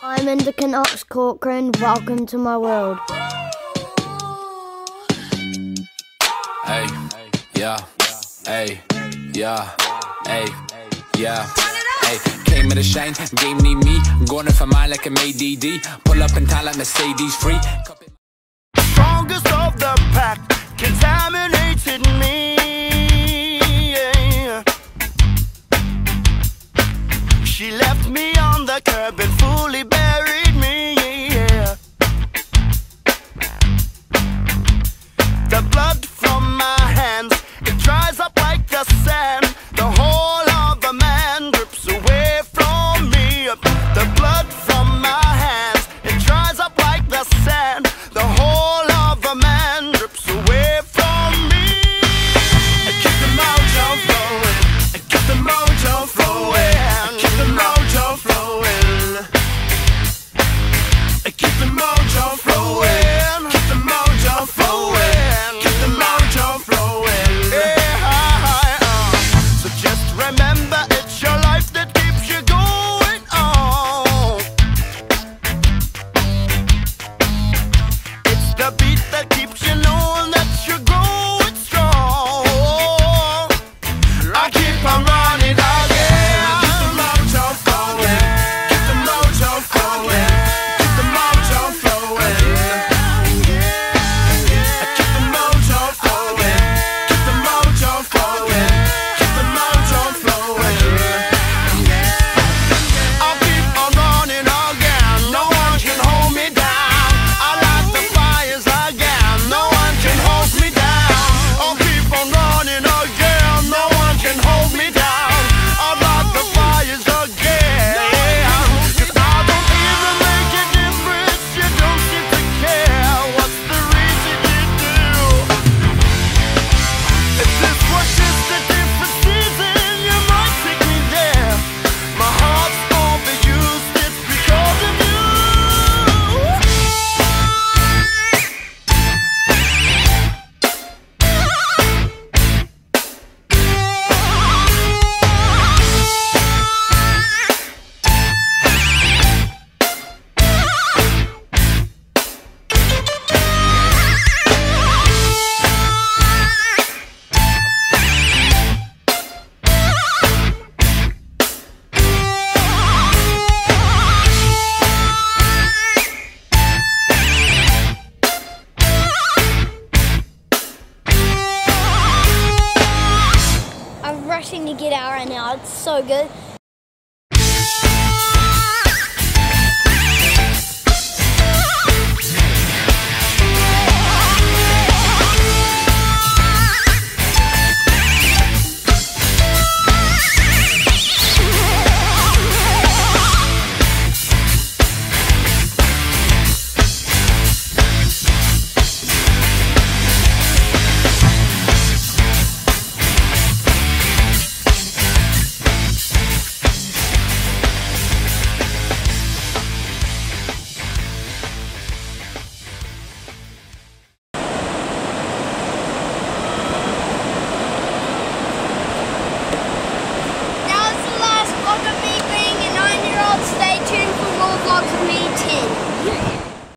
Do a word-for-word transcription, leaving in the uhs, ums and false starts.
I'm in the Canucks Corcoran, welcome to my world. Hey, yeah, hey, yeah, hey, yeah. Hey, came with a shine, game need me. Going for mine like I'm A D D. Pull up in town like Mercedes free. Strongest of the pack, contaminated me. Yeah. She left me on the curb and fully buried me. Yeah. The blood from my hands, it dries up like the sand.